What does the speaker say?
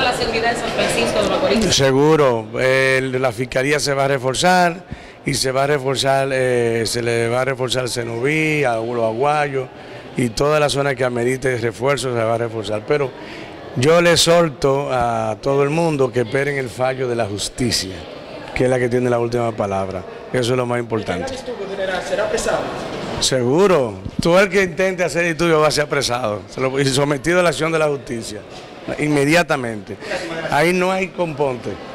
la seguridad de San Francisco de Macorís? Seguro, la fiscalía se va a reforzar y se va a reforzar, se le va a reforzar Cenoví, a los Aguayos y toda la zona que amerite refuerzo se va a reforzar. Pero yo le exhorto a todo el mundo que esperen el fallo de la justicia, que es la que tiene la última palabra. Eso es lo más importante. ¿El estudio general será apresado? Seguro, todo el que intente hacer estudio va a ser apresado y sometido a la acción de la justicia, inmediatamente. Ahí no hay componte.